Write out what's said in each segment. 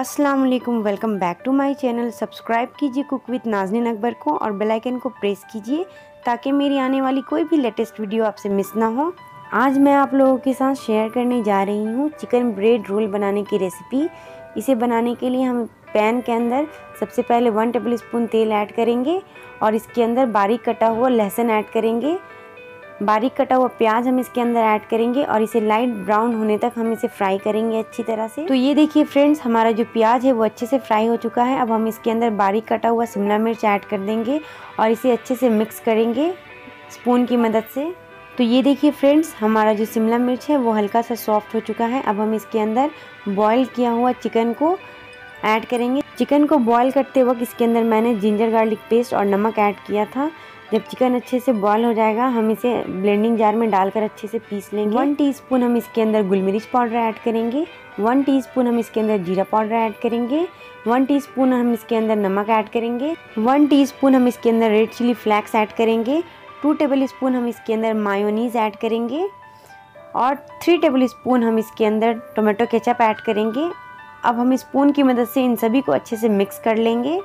अस्सलाम वालेकुम, welcome back to my channel. Subscribe कीजिए कुक विद नाज़नीन अकबर को और बेल आइकन को प्रेस कीजिए ताकि मेरी आने वाली कोई भी लेटेस्ट वीडियो आपसे मिस ना हो। आज मैं आप लोगों के साथ शेयर करने जा रही हूँ चिकन ब्रेड रोल बनाने की रेसिपी। इसे बनाने के लिए हम पैन के अंदर सबसे पहले 1 टेबलस्पून तेल ऐड करेंगे और इसके अंदर बारीक कटा हुआ लहसुन ऐड करेंगे। बारीक कटा हुआ प्याज हम इसके अंदर ऐड करेंगे और इसे लाइट ब्राउन होने तक हम इसे फ्राई करेंगे अच्छी तरह से। तो ये देखिए फ्रेंड्स, हमारा जो प्याज है वो अच्छे से फ्राई हो चुका है। अब हम इसके अंदर बारीक कटा हुआ शिमला मिर्च ऐड कर देंगे और इसे अच्छे से मिक्स करेंगे स्पून की मदद से। तो ये देखिए फ्रेंड्स, हमारा जो शिमला मिर्च है वो हल्का सा सॉफ्ट हो चुका है। अब हम इसके अंदर बॉयल किया हुआ चिकन को ऐड करेंगे। चिकन को बॉयल करते वक्त इसके अंदर मैंने जिंजर गार्लिक पेस्ट और नमक ऐड किया था। जब चिकन अच्छे से बॉयल हो जाएगा हम इसे ब्लेंडिंग जार में डालकर अच्छे से पीस लेंगे। 1 टीस्पून हम इसके अंदर गुलमिर्च पाउडर ऐड करेंगे। 1 टीस्पून हम इसके अंदर जीरा पाउडर ऐड करेंगे। 1 टीस्पून हम इसके अंदर नमक ऐड करेंगे। 1 टीस्पून हम इसके अंदर रेड चिली फ्लेक्स ऐड करेंगे। 2 टेबलस्पून हम इसके अंदर मायोनीज़ ऐड करेंगे और 3 टेबलस्पून हम इसके अंदर टोमेटो केचप ऐड करेंगे। अब हम स्पून की मदद से इन सभी को अच्छे से मिक्स कर लेंगे।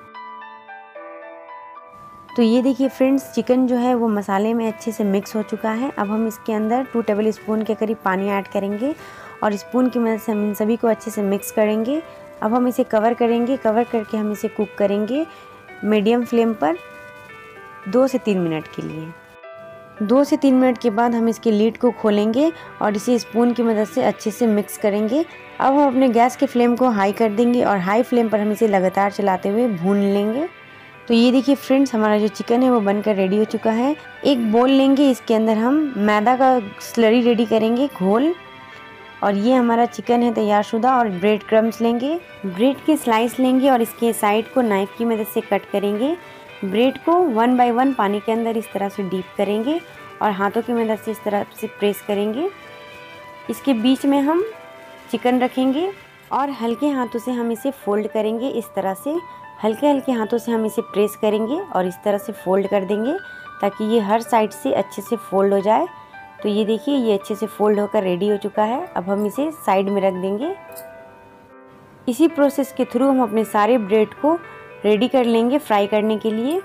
तो ये देखिए फ्रेंड्स, चिकन जो है वो मसाले में अच्छे से मिक्स हो चुका है। अब हम इसके अंदर 2 टेबलस्पून के करीब पानी ऐड करेंगे और स्पून की मदद से हम इन सभी को अच्छे से मिक्स करेंगे। अब हम इसे कवर करेंगे। कवर करके हम इसे कुक करेंगे मीडियम फ्लेम पर 2 से 3 मिनट के लिए। 2 से 3 मिनट के बाद हम इसके लीड को खोलेंगे और इसे स्पून की मदद से अच्छे से मिक्स करेंगे। अब हम अपने गैस के फ्लेम को हाई कर देंगे और हाई फ्लेम पर हम इसे लगातार चलाते हुए भून लेंगे। तो ये देखिए फ्रेंड्स, हमारा जो चिकन है वो बनकर रेडी हो चुका है। एक बोल लेंगे, इसके अंदर हम मैदा का स्लरी रेडी करेंगे, घोल। और ये हमारा चिकन है तैयारशुदा। और ब्रेड क्रम्स लेंगे, ब्रेड के स्लाइस लेंगे और इसके साइड को नाइफ़ की मदद से कट करेंगे। ब्रेड को 1 बाय 1 पानी के अंदर इस तरह से डीप करेंगे और हाथों की मदद से इस तरह से प्रेस करेंगे। इसके बीच में हम चिकन रखेंगे और हल्के हाथों से हम इसे फोल्ड करेंगे। इस तरह से हल्के हल्के हाथों से हम इसे प्रेस करेंगे और इस तरह से फोल्ड कर देंगे ताकि ये हर साइड से अच्छे से फोल्ड हो जाए। तो ये देखिए, ये अच्छे से फोल्ड होकर रेडी हो चुका है। अब हम इसे साइड में रख देंगे। इसी प्रोसेस के थ्रू हम अपने सारे ब्रेड को रेडी कर लेंगे फ्राई करने के लिए।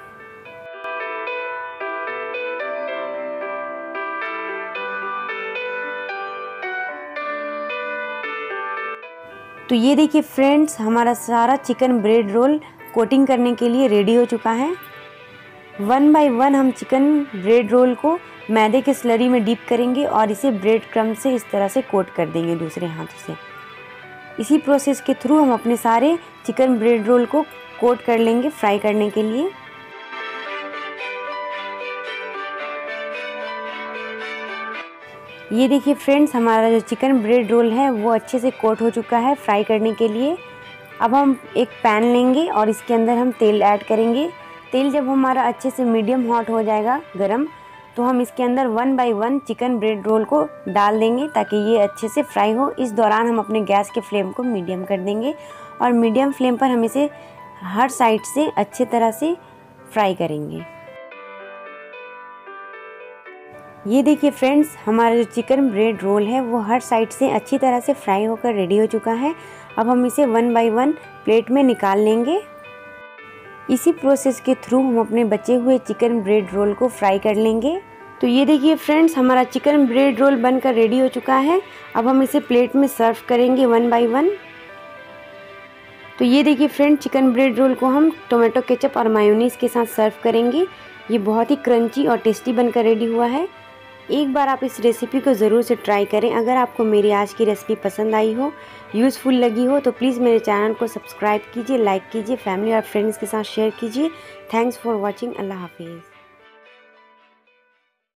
तो ये देखिए फ्रेंड्स, हमारा सारा चिकन ब्रेड रोल कोटिंग करने के लिए रेडी हो चुका है। 1 बाय 1 हम चिकन ब्रेड रोल को मैदे के स्लरी में डीप करेंगे और इसे ब्रेड क्रम्ब से इस तरह से कोट कर देंगे दूसरे हाथों से। इसी प्रोसेस के थ्रू हम अपने सारे चिकन ब्रेड रोल को कोट कर लेंगे फ्राई करने के लिए। ये देखिए फ्रेंड्स, हमारा जो चिकन ब्रेड रोल है वो अच्छे से कोट हो चुका है फ्राई करने के लिए। अब हम एक पैन लेंगे और इसके अंदर हम तेल ऐड करेंगे। तेल जब हमारा अच्छे से मीडियम हॉट हो जाएगा गरम, तो हम इसके अंदर 1 बाय 1 चिकन ब्रेड रोल को डाल देंगे ताकि ये अच्छे से फ्राई हो। इस दौरान हम अपने गैस के फ्लेम को मीडियम कर देंगे और मीडियम फ्लेम पर हम इसे हर साइड से अच्छे तरह से फ्राई करेंगे। ये देखिए फ्रेंड्स, हमारा जो चिकन ब्रेड रोल है वो हर साइड से अच्छी तरह से फ्राई होकर रेडी हो चुका है। अब हम इसे 1 बाय 1 प्लेट में निकाल लेंगे। इसी प्रोसेस के थ्रू हम अपने बचे हुए चिकन ब्रेड रोल को फ्राई कर लेंगे। तो ये देखिए फ्रेंड्स, हमारा चिकन ब्रेड रोल बनकर रेडी हो चुका है। अब हम इसे प्लेट में सर्व करेंगे 1 बाय 1। तो ये देखिए फ्रेंड्स, चिकन ब्रेड रोल को हम टोमेटो केचप और मायोनीज़ के साथ सर्व करेंगे। ये बहुत ही क्रंची और टेस्टी बनकर रेडी हुआ है। एक बार आप इस रेसिपी को ज़रूर से ट्राई करें। अगर आपको मेरी आज की रेसिपी पसंद आई हो, यूज़फुल लगी हो, तो प्लीज़ मेरे चैनल को सब्सक्राइब कीजिए, लाइक कीजिए, फैमिली और फ्रेंड्स के साथ शेयर कीजिए। Thanks for watching. अल्लाह हाफिज़।